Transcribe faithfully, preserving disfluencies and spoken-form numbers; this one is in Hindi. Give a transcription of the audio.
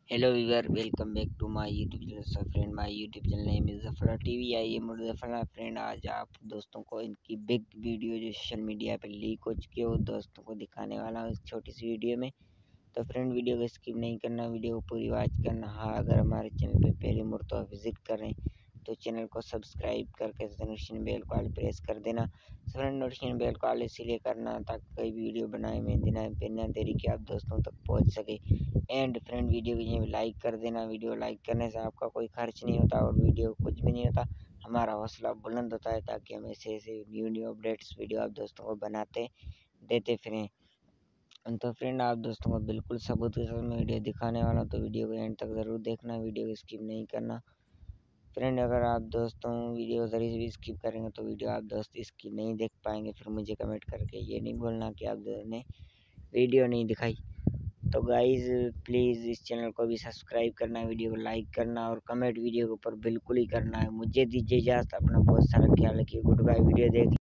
Hello viewer, welcome back to my YouTube channel. So friend, my YouTube channel name is Zafra TV. आइए मुज़फ़्फ़र फ्रेंड, आज आप दोस्तों को इनकी बिग वीडियो जो सोशल मीडिया पे लीक हो चुकी है वो दोस्तों को दिखाने वाला हूँ इस छोटी सी वीडियो में। तो फ्रेंड, वीडियो को स्किप नहीं करना, वीडियो को पूरी वॉच करना। हाँ, अगर हमारे चैनल पे पहली मुर्तबा विजिट कर रहे हैं तो चैनल को सब्सक्राइब करके नोटिफिकेशन बेल को ऑल प्रेस कर देना। फ्रेंड, नोटिफिकेशन बेल को ऑल इसीलिए करना ताकि कोई भी वीडियो बनाए में बिना बिना देरी के आप दोस्तों तक पहुंच सके। एंड फ्रेंड, वीडियो को लाइक कर देना। वीडियो लाइक करने से आपका कोई खर्च नहीं होता और वीडियो कुछ भी नहीं होता, हमारा हौसला बुलंद होता है ताकि हम ऐसे ऐसे न्यू न्यू अपडेट्स वीडियो आप दोस्तों को बनाते देते फिरें। तो फ्रेंड, आप दोस्तों को बिल्कुल सबूत के साथ मैं वीडियो दिखाने वाला हूँ, तो वीडियो को एंड तक ज़रूर देखना, वीडियो को स्किप नहीं करना। फ्रेंड, अगर आप दोस्तों वीडियो ज़रा से भी स्किप करेंगे तो वीडियो आप दोस्त स्किप नहीं देख पाएंगे। फिर मुझे कमेंट करके ये नहीं बोलना कि आप ने वीडियो नहीं दिखाई। तो गाइज़, प्लीज़ इस चैनल को भी सब्सक्राइब करना, वीडियो को लाइक करना और कमेंट वीडियो के ऊपर बिल्कुल ही करना है। मुझे दीजिए इजाज़त, अपना बहुत सारा ख्याल रखिए। Good bye. वीडियो देख